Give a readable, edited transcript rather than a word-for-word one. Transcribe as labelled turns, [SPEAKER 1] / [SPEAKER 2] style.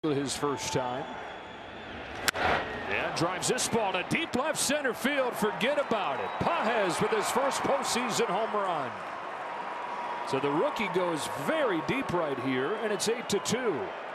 [SPEAKER 1] his first time. And drives this ball to deep left center field. Forget about it. Pages with his first postseason home run. So the rookie goes very deep right here, and it's 8-2.